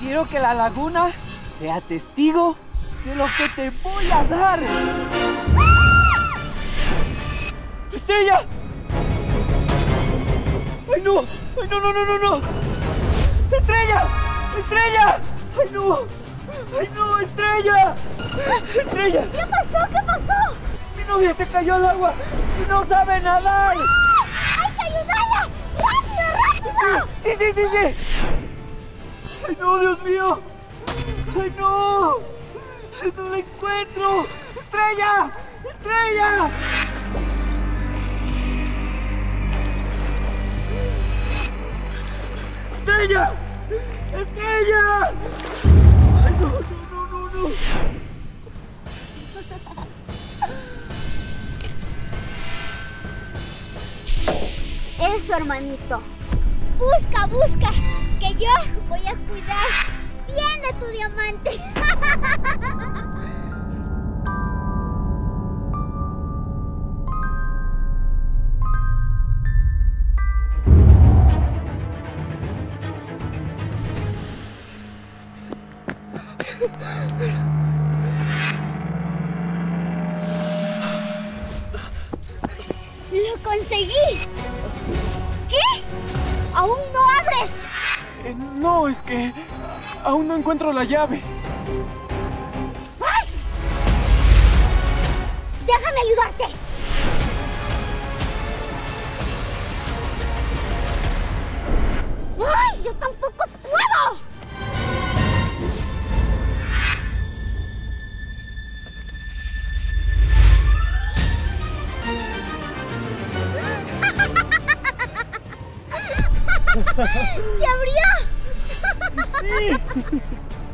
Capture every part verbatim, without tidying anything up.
quiero que la laguna sea testigo de lo que te voy a dar. ¡Estrella! ¡Ay, no! ¡Ay, no, no, no, no, no! ¡Estrella! ¡Estrella! ¡Ay, no! ¡Ay, no, Estrella! ¡Estrella! ¿Qué pasó? ¿Qué pasó? Mi novia se cayó al agua y no sabe nadar. ¡No! ¡Hay que ayudarla! ¡Rápido, rápido! Sí, sí, sí, sí. ¡Ay, no, Dios mío! ¡Ay, no! ¡Ay, no la encuentro! ¡Estrella! ¡Estrella! ¡Estrella! ¡Estrella! ¡Ay, no, no, no, no, no! Eso, hermanito. Busca, busca, que yo voy a cuidar bien de tu diamante. ¡Lo conseguí! ¿Qué? ¿Aún no abres? Eh, no, es que aún no encuentro la llave. ¡Ay! ¡Déjame ayudarte! ¡Ay! ¡Yo tampoco puedo! ¡Se abrió! ¡Sí!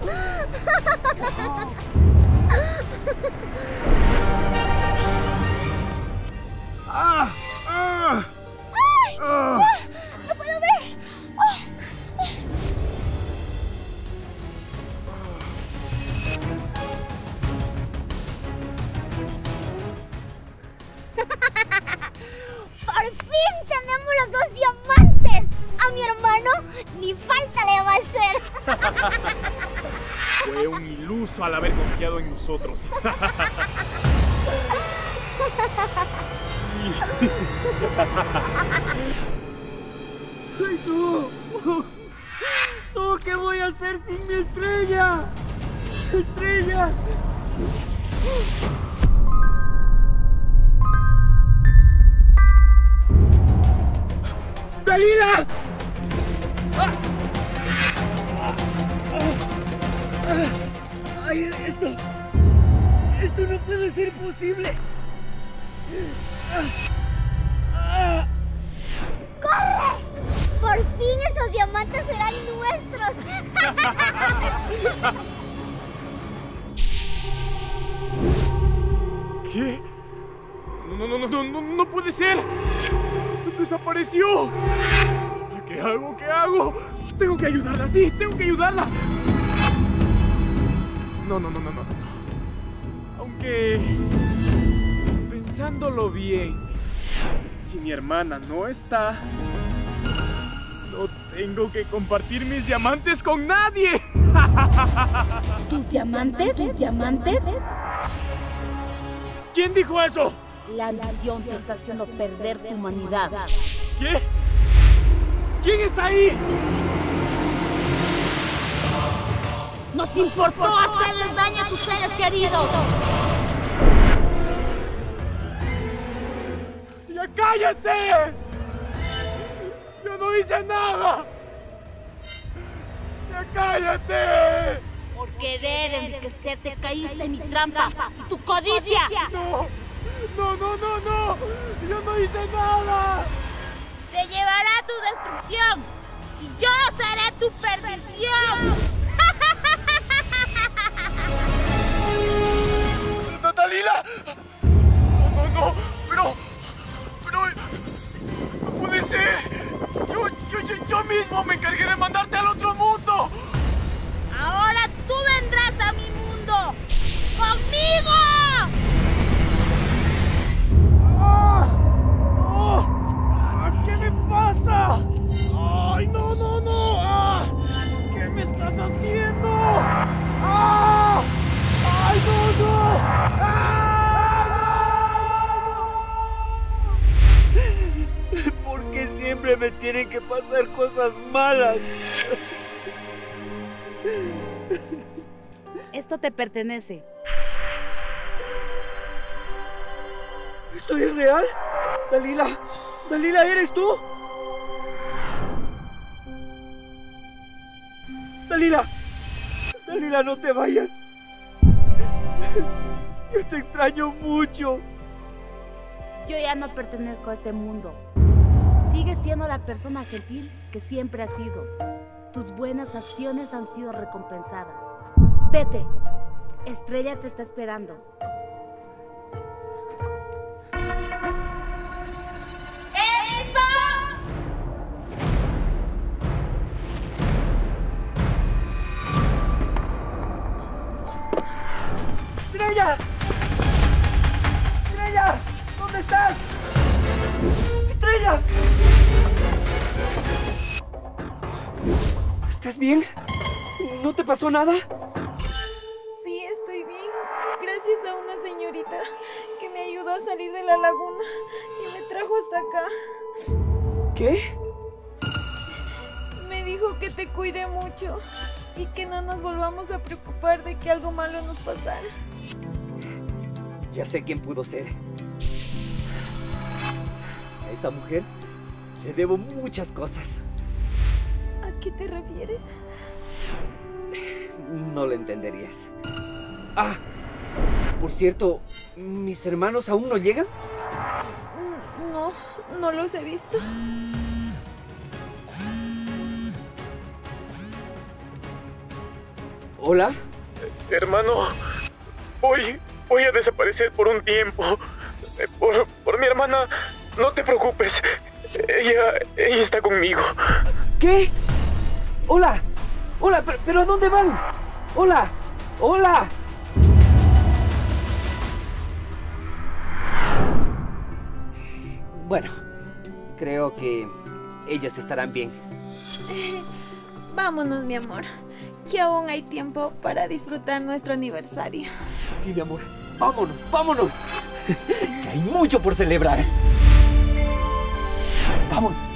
¡Ah! ¡Ah! ¡Ay! ¡Ah! ¡No puedo ver! ¡Ay! ¡Por fin tenemos los dos diamantes! A mi hermano ni falta le va a hacer. Fue un iluso al haber confiado en nosotros. Sí. ¡Ay, no! No, ¿qué voy a hacer sin mi estrella? ¡Estrella! ¡Dalila! ¡Ah! ¡Ay, esto! ¡Esto no puede ser posible! ¡Ah! ¡Corre! Por fin esos diamantes serán nuestros. ¿Qué? No, no, no, no, no, no puede ser. Desapareció. ¿Qué hago? ¿Qué hago? Tengo que ayudarla, sí, tengo que ayudarla. No, no, no, no, no, no. Aunque, pensándolo bien, si mi hermana no está, no tengo que compartir mis diamantes con nadie. ¿Tus diamantes? ¿Tus diamantes? ¿Quién dijo eso? La ambición te está haciendo perder tu humanidad. ¿Qué? ¿Quién está ahí? ¡No te importó hacerles daño a tus seres queridos! ¡Ya cállate! ¡Yo no hice nada! ¡Ya cállate! Por querer enriquecerte caíste en mi trampa y tu codicia. ¡No! ¡No, no, no, no! ¡Yo no hice nada! Te llevará a tu destrucción y yo seré tu perdición. ¡Dalila! ¡No, no, no! ¡Pero! ¡Pero! ¡No puede ser! Yo, yo, yo, yo mismo me encargué de mandarte al otro mundo. Ahora tú vendrás a mi mundo. ¡Conmigo! ¡Ah! ¡Oh! ¿Qué me pasa? ¡Ay, no, no, no! ¡Ah! ¿Qué me estás haciendo? cosas malas. Esto te pertenece. ¿Esto es real? Dalila, Dalila, ¿eres tú? Dalila, Dalila, no te vayas. Yo te extraño mucho. Yo ya no pertenezco a este mundo. Sigues siendo la persona gentil que siempre has sido. Tus buenas acciones han sido recompensadas. Vete. Estrella te está esperando. ¡Estrella! ¡Estrella! ¿Dónde estás? ¡Estrella! ¿Estás bien? ¿No te pasó nada? Sí, estoy bien. Gracias a una señorita que me ayudó a salir de la laguna y me trajo hasta acá. ¿Qué? Me dijo que te cuide mucho y que no nos volvamos a preocupar de que algo malo nos pasara. Ya sé quién pudo ser. A esa mujer le debo muchas cosas. ¿A qué te refieres? No lo entenderías. Ah, por cierto, ¿mis hermanos aún no llegan? No, no los he visto. ¿Hola? Hermano, voy, voy a desaparecer por un tiempo. Por, por mi hermana, no te preocupes. Ella, ella está conmigo. ¿Qué? Hola, hola, pero, pero ¿a dónde van? Hola, hola. Bueno, creo que ellos estarán bien. Vámonos, mi amor, que aún hay tiempo para disfrutar nuestro aniversario. Sí, mi amor, vámonos, vámonos. Que hay mucho por celebrar. Vamos.